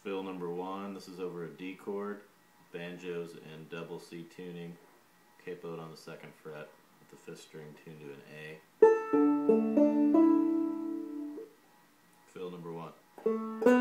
Fill number 1, this is over a D chord, banjos and double C tuning, capoed on the 2nd fret with the 5th string tuned to an A. Fill number 1.